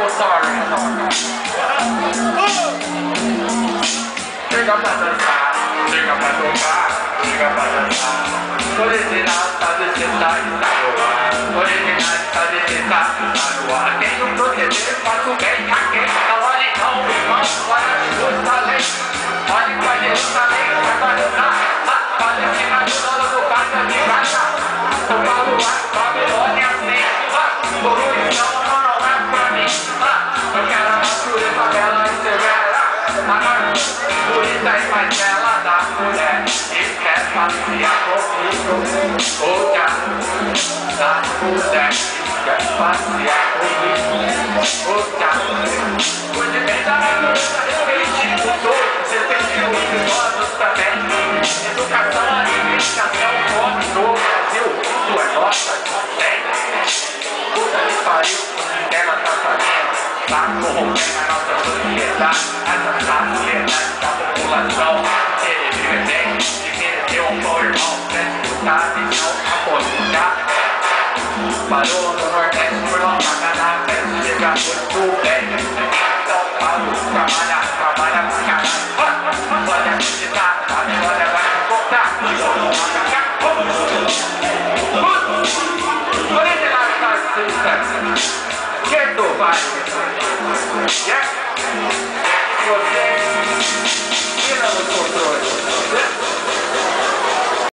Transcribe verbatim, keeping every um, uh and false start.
sorry. Chega pra dançar, chega pra tocar, chega pra dançar. Original tá de sentar e tá no ar. Original tá de sentar e tá no ar. Quem não proceder, faço bem a quem tá olha então, irmão, olha de Jerusalém. Olha pra Jerusalém, vai pra dançar. Palestina do dono do casa de casa. O baluarte, Babilônia, assim. Poluição não, não é pra mim. Eu quero a natureza bela e severa. Agora, bonita e mais bela da mulher. E quer passear comigo. Outra da mulher. Quer passear comigo. Outra. Cuide bem da natureza, respeite os outros. Respeite os idosos também. Educação, alimentação, fome no Brasil. Tudo é nossa, não tem. Puta que pariu, ela tá fazendo. Tá corrompendo a nossa sociedade. Essa sociedade da população. Ele vive bem, de querer ter um bom irmão. Pra escutar, visão, apoiar. Parou no Nordeste por uma na festa. Chega muito bem. São Paulo, trabalha, trabalha pra caralho. Pode acreditar, a memória vai te contar. Original está sucesso. Que tu vai? Yeah?